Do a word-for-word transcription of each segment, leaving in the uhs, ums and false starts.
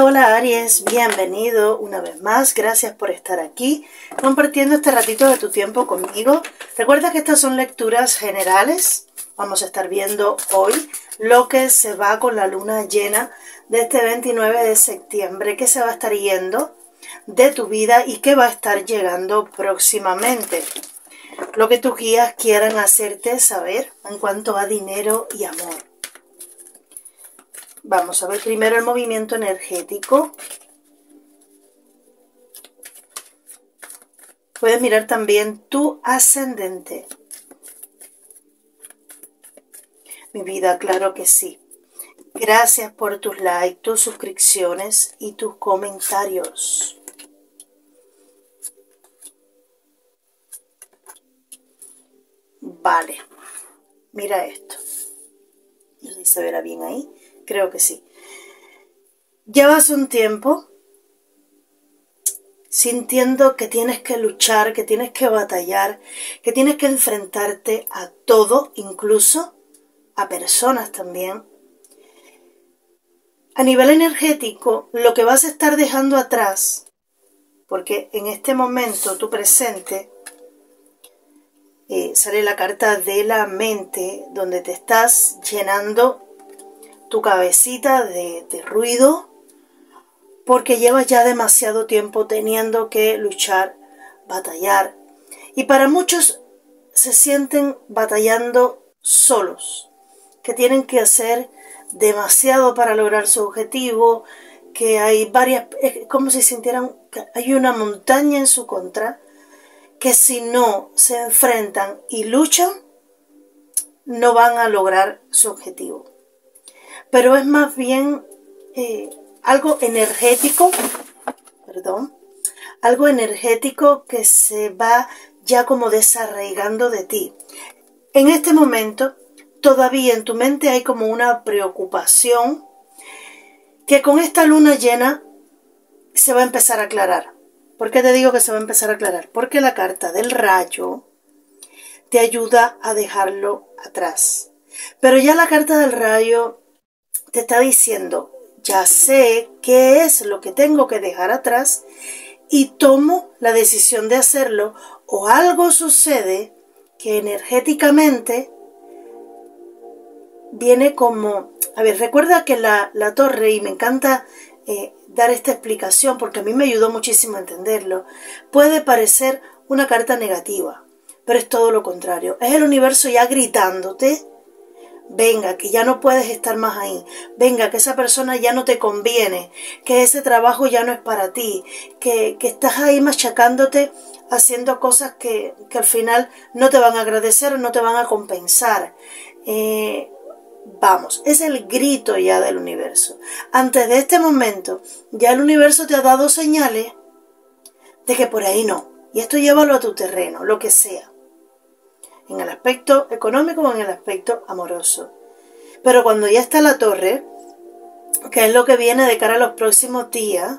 Hola, hola Aries, bienvenido una vez más, gracias por estar aquí compartiendo este ratito de tu tiempo conmigo. Recuerda que estas son lecturas generales, vamos a estar viendo hoy lo que se va con la luna llena de este veintinueve de septiembre, que se va a estar yendo de tu vida y que va a estar llegando próximamente. Lo que tus guías quieran hacerte saber en cuanto a dinero y amor. Vamos a ver primero el movimiento energético. Puedes mirar también tu ascendente. Mi vida, claro que sí. Gracias por tus likes, tus suscripciones y tus comentarios. Vale, mira esto. No sé si se verá bien ahí. Creo que sí. Llevas un tiempo sintiendo que tienes que luchar, que tienes que batallar, que tienes que enfrentarte a todo, incluso a personas también. A nivel energético, lo que vas a estar dejando atrás, porque en este momento, tu presente, eh, sale la carta de la mente, donde te estás llenando tu cabecita de, de ruido, porque llevas ya demasiado tiempo teniendo que luchar, batallar. Y para muchos se sienten batallando solos, que tienen que hacer demasiado para lograr su objetivo, que hay varias, es como si sintieran que hay una montaña en su contra, que si no se enfrentan y luchan, no van a lograr su objetivo. Pero es más bien eh, algo energético, perdón, algo energético que se va ya como desarraigando de ti. En este momento, todavía en tu mente hay como una preocupación que con esta luna llena se va a empezar a aclarar. ¿Por qué te digo que se va a empezar a aclarar? Porque la carta del rayo te ayuda a dejarlo atrás. Pero ya la carta del rayo te está diciendo, ya sé qué es lo que tengo que dejar atrás y tomo la decisión de hacerlo, o algo sucede que energéticamente viene como... A ver, recuerda que la, la torre, y me encanta eh, dar esta explicación porque a mí me ayudó muchísimo a entenderlo, puede parecer una carta negativa, pero es todo lo contrario. Es el universo ya gritándote, venga, que ya no puedes estar más ahí, venga, que esa persona ya no te conviene, que ese trabajo ya no es para ti, que, que estás ahí machacándote haciendo cosas que, que al final no te van a agradecer o no te van a compensar. Eh, vamos, es el grito ya del universo. Antes de este momento, ya el universo te ha dado señales de que por ahí no. Y esto llévalo a tu terreno, lo que sea. En el aspecto económico o en el aspecto amoroso. Pero cuando ya está la torre, que es lo que viene de cara a los próximos días,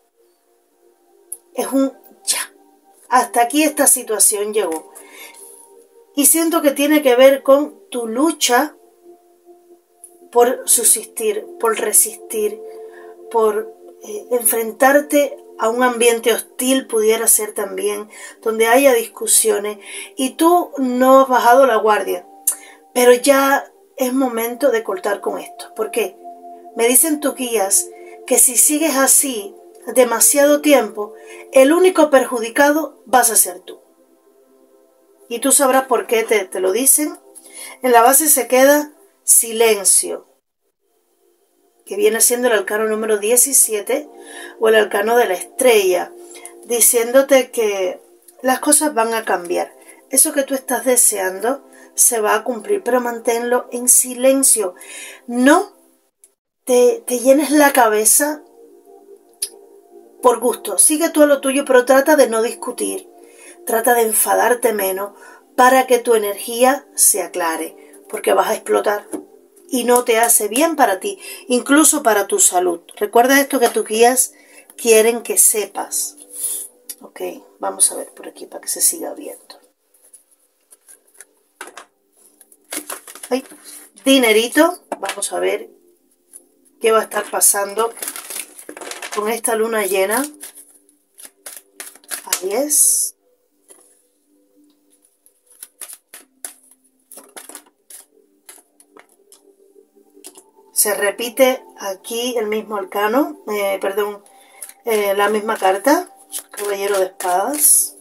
es un ya. Hasta aquí esta situación llegó. Y siento que tiene que ver con tu lucha por subsistir, por resistir, por eh, enfrentarte a un ambiente hostil, pudiera ser también, donde haya discusiones, y tú no has bajado la guardia, pero ya es momento de cortar con esto. ¿Por qué? Me dicen tus guías que si sigues así demasiado tiempo, el único perjudicado vas a ser tú. Y tú sabrás por qué te, te lo dicen. En la base se queda silencio, que viene siendo el arcano número diecisiete o el arcano de la estrella, diciéndote que las cosas van a cambiar. Eso que tú estás deseando se va a cumplir, pero manténlo en silencio. No te, te llenes la cabeza por gusto. Sigue tú a lo tuyo, pero trata de no discutir. Trata de enfadarte menos para que tu energía se aclare, porque vas a explotar. Y no te hace bien para ti, incluso para tu salud. Recuerda esto que tus guías quieren que sepas. Ok, vamos a ver por aquí para que se siga viendo. Ay, dinerito, vamos a ver qué va a estar pasando con esta luna llena. Aries. Se repite aquí el mismo arcano, eh, perdón, eh, la misma carta, Caballero de Espadas.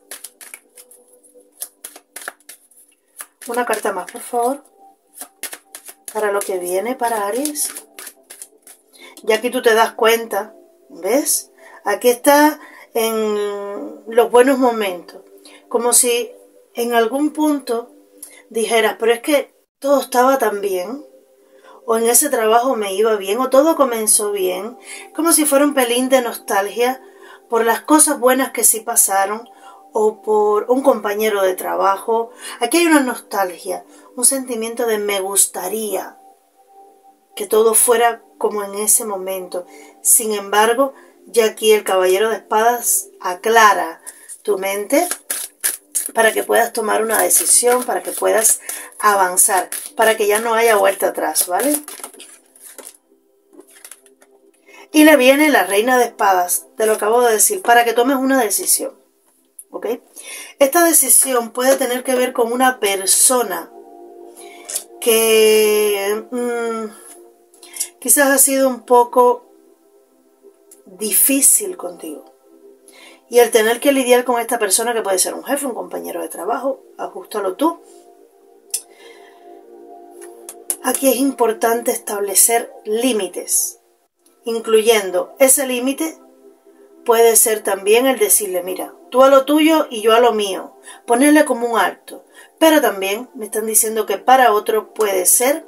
Una carta más, por favor, para lo que viene para Aries. Y aquí tú te das cuenta, ¿ves? Aquí está en los buenos momentos, como si en algún punto dijeras, pero es que todo estaba tan bien, o en ese trabajo me iba bien, o todo comenzó bien, como si fuera un pelín de nostalgia por las cosas buenas que sí pasaron, o por un compañero de trabajo. Aquí hay una nostalgia, un sentimiento de me gustaría que todo fuera como en ese momento. Sin embargo, ya aquí el Caballero de Espadas aclara tu mente para que puedas tomar una decisión, para que puedas avanzar, para que ya no haya vuelta atrás, ¿vale? Y le viene la Reina de Espadas, te lo acabo de decir, para que tomes una decisión, ¿ok? Esta decisión puede tener que ver con una persona que mmm, quizás ha sido un poco difícil contigo. Y el tener que lidiar con esta persona, que puede ser un jefe, un compañero de trabajo, ajústalo tú. Aquí es importante establecer límites, incluyendo ese límite puede ser también el decirle, mira, tú a lo tuyo y yo a lo mío, ponerle como un alto. Pero también me están diciendo que para otro puede ser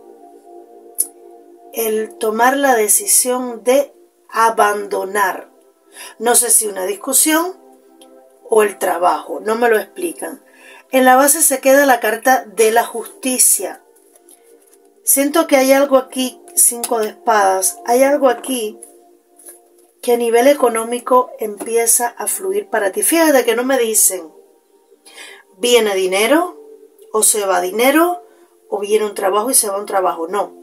el tomar la decisión de abandonar. No sé si una discusión o el trabajo, no me lo explican. En la base se queda la carta de la justicia. Siento que hay algo aquí, cinco de espadas, hay algo aquí que a nivel económico empieza a fluir para ti. Fíjate que no me dicen, viene dinero, o se va dinero, o viene un trabajo y se va un trabajo. No.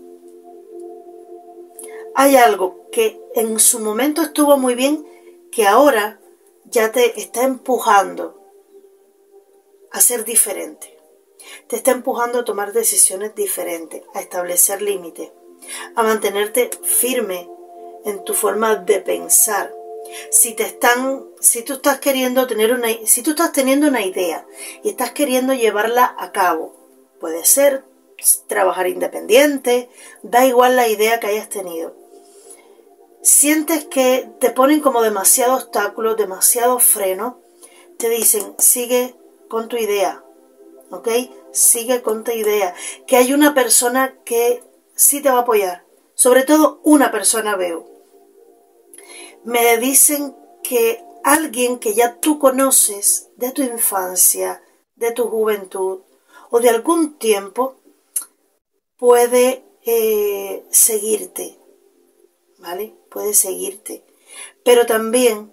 Hay algo que en su momento estuvo muy bien, que ahora ya te está empujando a ser diferente. Te está empujando a tomar decisiones diferentes, a establecer límites, a mantenerte firme en tu forma de pensar. Si te están, si tú estás queriendo tener una, si tú estás teniendo una idea y estás queriendo llevarla a cabo, puede ser trabajar independiente, da igual la idea que hayas tenido. Sientes que te ponen como demasiado obstáculos, demasiado freno, te dicen, sigue con tu idea, ¿ok? Sigue con tu idea, que hay una persona que sí te va a apoyar, sobre todo una persona veo. Me dicen que alguien que ya tú conoces de tu infancia, de tu juventud o de algún tiempo puede eh, seguirte, ¿vale? Puede seguirte. Pero también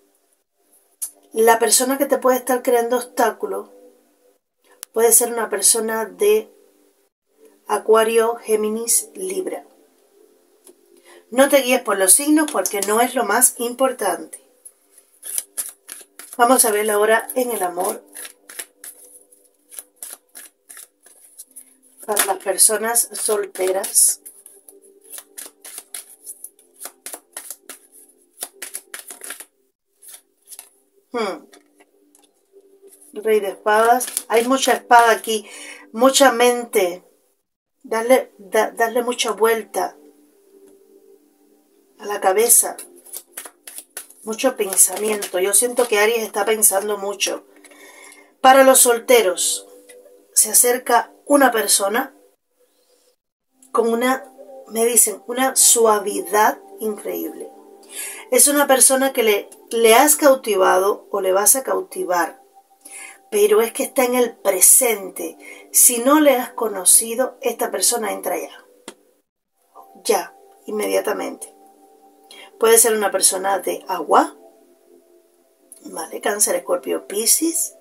la persona que te puede estar creando obstáculos puede ser una persona de Acuario, Géminis, Libra. No te guíes por los signos porque no es lo más importante. Vamos a ver ahora en el amor. Para las personas solteras. Hmm. Rey de espadas. Hay mucha espada aquí. Mucha mente. Darle, da, darle mucha vuelta a la cabeza. Mucho pensamiento. Yo siento que Aries está pensando mucho. Para los solteros. Se acerca una persona con una, me dicen, una suavidad increíble. Es una persona que le, le has cautivado o le vas a cautivar, pero es que está en el presente. Si no le has conocido, esta persona entra ya. Ya, inmediatamente. Puede ser una persona de agua, ¿vale? Cáncer, Escorpio, Piscis.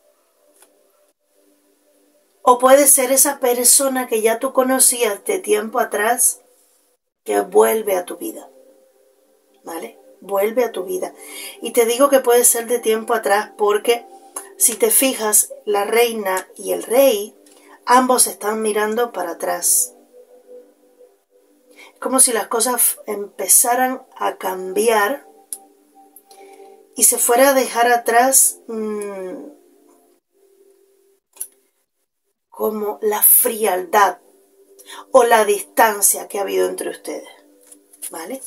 O puede ser esa persona que ya tú conocías de tiempo atrás, que vuelve a tu vida, ¿vale? vuelve a tu vida. Y te digo que puede ser de tiempo atrás porque si te fijas, la reina y el rey, ambos están mirando para atrás. Es como si las cosas empezaran a cambiar y se fuera a dejar atrás mmm, como la frialdad o la distancia que ha habido entre ustedes. ¿Vale?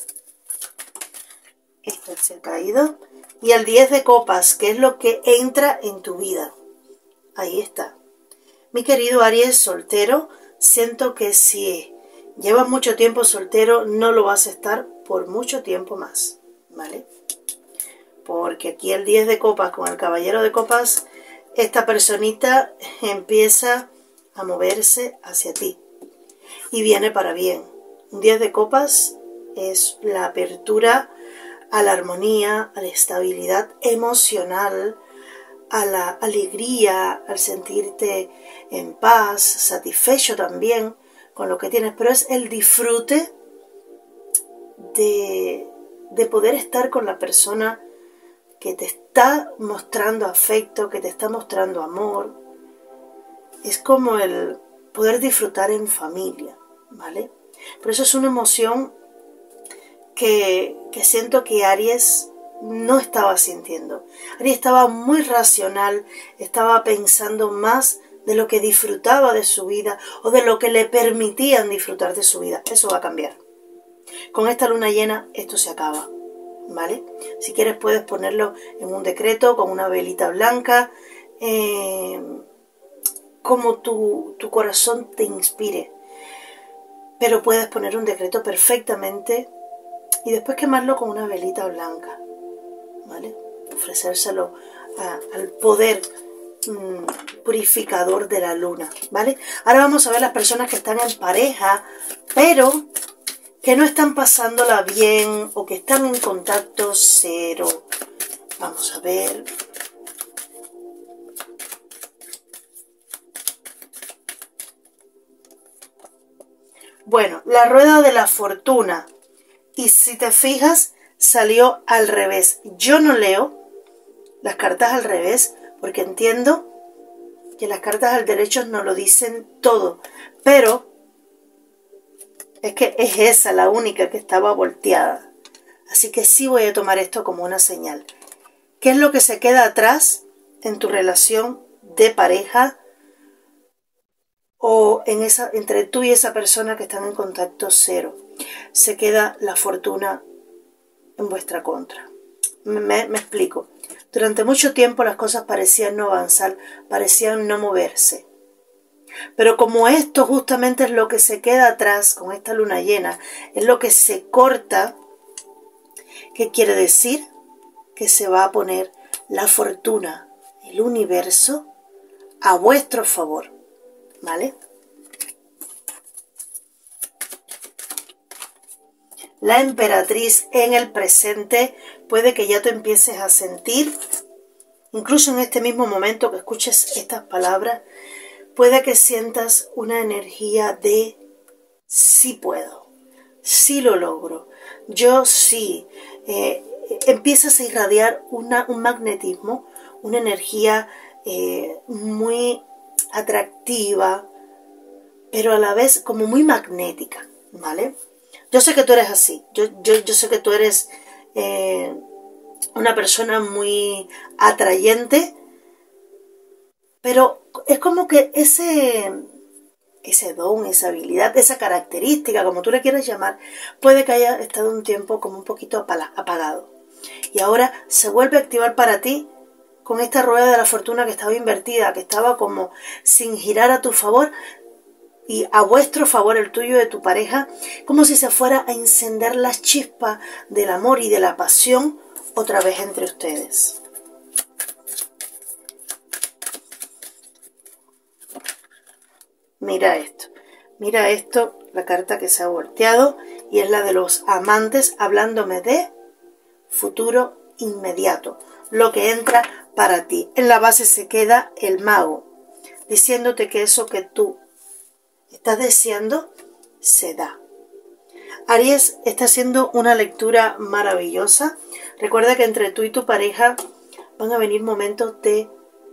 Esto se ha caído. Y el diez de copas, que es lo que entra en tu vida. Ahí está. Mi querido Aries soltero, siento que si llevas mucho tiempo soltero, no lo vas a estar por mucho tiempo más. ¿Vale? Porque aquí el diez de copas con el caballero de copas, esta personita empieza a moverse hacia ti. Y viene para bien. Un diez de copas es la apertura a la armonía, a la estabilidad emocional, a la alegría, al sentirte en paz, satisfecho también con lo que tienes, pero es el disfrute de, de poder estar con la persona que te está mostrando afecto, que te está mostrando amor. Es como el poder disfrutar en familia, ¿vale? Por eso es una emoción que, que siento que Aries no estaba sintiendo. Aries estaba muy racional, estaba pensando más de lo que disfrutaba de su vida o de lo que le permitían disfrutar de su vida. Eso va a cambiar. Con esta luna llena esto se acaba, ¿vale? Si quieres puedes ponerlo en un decreto con una velita blanca, eh, como tu, tu corazón te inspire. Pero puedes poner un decreto perfectamente y después quemarlo con una velita blanca, ¿vale? Ofrecérselo a, al poder mmm, purificador de la luna, ¿vale? Ahora vamos a ver las personas que están en pareja, pero que no están pasándola bien o que están en contacto cero. Vamos a ver. Bueno, la rueda de la fortuna. Y si te fijas, salió al revés. Yo no leo las cartas al revés porque entiendo que las cartas al derecho no lo dicen todo. Pero es que es esa la única que estaba volteada. Así que sí voy a tomar esto como una señal. ¿Qué es lo que se queda atrás en tu relación de pareja o en esa, entre tú y esa persona que están en contacto cero? Se queda la fortuna en vuestra contra. Me, me explico. Durante mucho tiempo las cosas parecían no avanzar, parecían no moverse. Pero como esto justamente es lo que se queda atrás con esta luna llena, es lo que se corta, ¿qué quiere decir? Que se va a poner la fortuna, el universo, a vuestro favor, ¿vale? La emperatriz en el presente, puede que ya te empieces a sentir, incluso en este mismo momento que escuches estas palabras, puede que sientas una energía de sí puedo, sí lo logro, yo sí. Eh, empiezas a irradiar una, un magnetismo, una energía eh, muy atractiva, pero a la vez como muy magnética, ¿vale? Yo sé que tú eres así, yo, yo, yo sé que tú eres eh, una persona muy atrayente, pero es como que ese, ese don, esa habilidad, esa característica, como tú le quieras llamar, puede que haya estado un tiempo como un poquito apagado. Y ahora se vuelve a activar para ti con esta rueda de la fortuna que estaba invertida, que estaba como sin girar a tu favor, y a vuestro favor, el tuyo y de tu pareja, como si se fuera a encender la chispa del amor y de la pasión otra vez entre ustedes. Mira esto, mira esto, la carta que se ha volteado y es la de los amantes hablándome de futuro inmediato, lo que entra para ti. En la base se queda el mago, diciéndote que eso que tú estás deseando se da. Aries, está haciendo una lectura maravillosa. Recuerda que entre tú y tu pareja van a venir momentos de,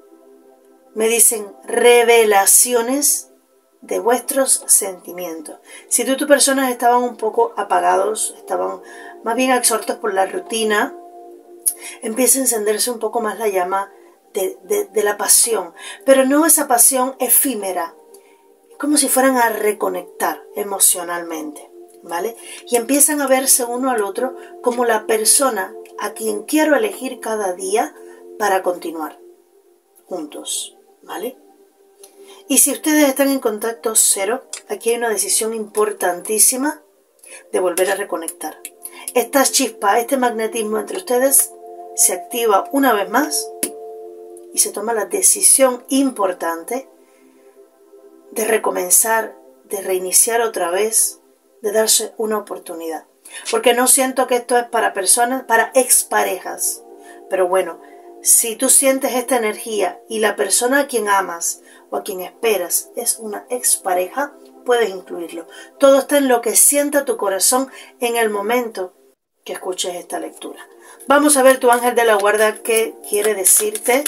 me dicen, revelaciones de vuestros sentimientos. Si tú y tu persona estaban un poco apagados, estaban más bien absortos por la rutina, empieza a encenderse un poco más la llama de, de, de la pasión, pero no esa pasión efímera, como si fueran a reconectar emocionalmente, ¿vale? Y empiezan a verse uno al otro como la persona a quien quiero elegir cada día para continuar juntos, ¿vale? Y si ustedes están en contacto cero, aquí hay una decisión importantísima de volver a reconectar. Esta chispa, este magnetismo entre ustedes se activa una vez más y se toma la decisión importante de recomenzar, de reiniciar otra vez, de darse una oportunidad. Porque no siento que esto es para personas, para exparejas. Pero bueno, si tú sientes esta energía y la persona a quien amas o a quien esperas es una expareja, puedes incluirlo. Todo está en lo que sienta tu corazón en el momento que escuches esta lectura. Vamos a ver tu ángel de la guarda qué quiere decirte.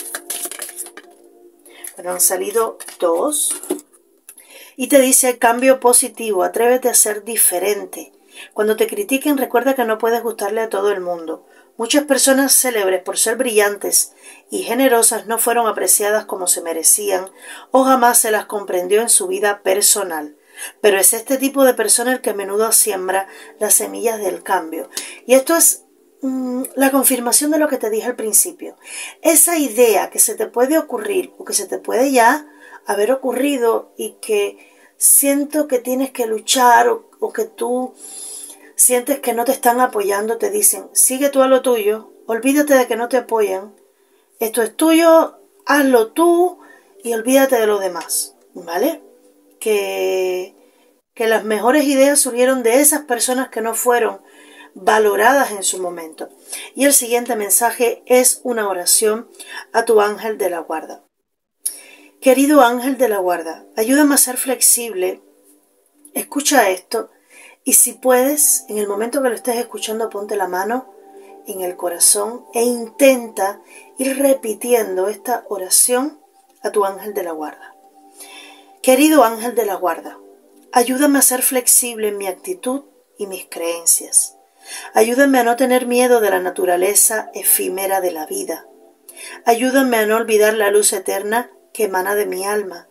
Bueno, han salido dos. Y te dice cambio positivo, atrévete a ser diferente. Cuando te critiquen, recuerda que no puedes gustarle a todo el mundo. Muchas personas célebres por ser brillantes y generosas no fueron apreciadas como se merecían o jamás se las comprendió en su vida personal. Pero es este tipo de persona el que a menudo siembra las semillas del cambio. Y esto es mmm, la confirmación de lo que te dije al principio. Esa idea que se te puede ocurrir o que se te puede ya haber ocurrido y que siento que tienes que luchar o, o que tú sientes que no te están apoyando, te dicen, sigue tú a lo tuyo, olvídate de que no te apoyan, esto es tuyo, hazlo tú y olvídate de lo demás, ¿vale? Que, que las mejores ideas surgieron de esas personas que no fueron valoradas en su momento. Y el siguiente mensaje es una oración a tu ángel de la guarda. Querido ángel de la guarda, ayúdame a ser flexible, escucha esto y si puedes, en el momento que lo estés escuchando, ponte la mano en el corazón e intenta ir repitiendo esta oración a tu ángel de la guarda. Querido ángel de la guarda, ayúdame a ser flexible en mi actitud y mis creencias. Ayúdame a no tener miedo de la naturaleza efímera de la vida. Ayúdame a no olvidar la luz eterna que emana de mi alma,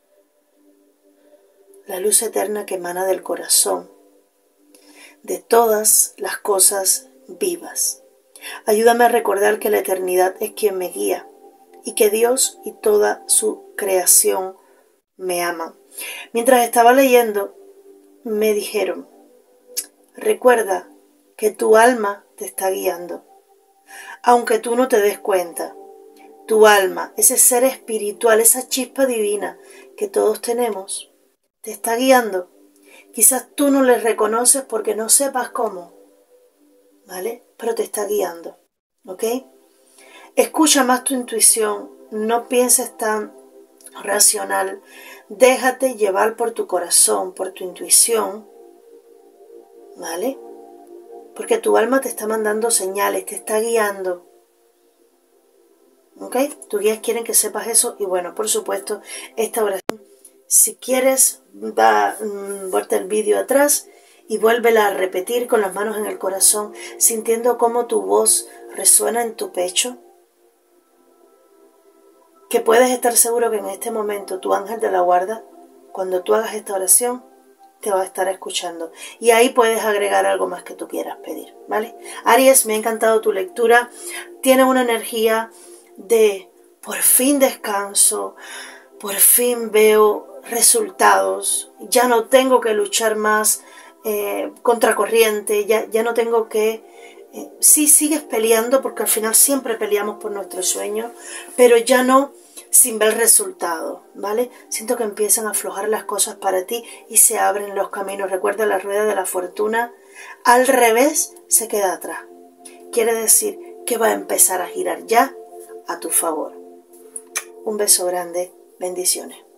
la luz eterna que emana del corazón, de todas las cosas vivas. Ayúdame a recordar que la eternidad es quien me guía y que Dios y toda su creación me aman. Mientras estaba leyendo, me dijeron, recuerda que tu alma te está guiando, aunque tú no te des cuenta. Tu alma, ese ser espiritual, esa chispa divina que todos tenemos, te está guiando. Quizás tú no le reconoces porque no sepas cómo, ¿vale? Pero te está guiando, ¿ok? Escucha más tu intuición, no pienses tan racional, déjate llevar por tu corazón, por tu intuición, ¿vale? Porque tu alma te está mandando señales, te está guiando. ¿Ok? Tus guías quieren que sepas eso y bueno, por supuesto, esta oración, si quieres, va, mmm, vuelta el vídeo atrás y vuélvela a repetir con las manos en el corazón, sintiendo cómo tu voz resuena en tu pecho. Que puedes estar seguro que en este momento tu ángel de la guarda, cuando tú hagas esta oración, te va a estar escuchando. Y ahí puedes agregar algo más que tú quieras pedir, ¿vale? Aries, me ha encantado tu lectura. Tiene una energía de por fin descanso, por fin veo resultados, ya no tengo que luchar más eh, contracorriente, ya, ya no tengo que... Eh, sí, sigues peleando porque al final siempre peleamos por nuestros sueños, pero ya no sin ver resultados, ¿vale? Siento que empiezan a aflojar las cosas para ti y se abren los caminos. Recuerda, la rueda de la fortuna al revés se queda atrás. Quiere decir que va a empezar a girar ya a tu favor. Un beso grande, bendiciones.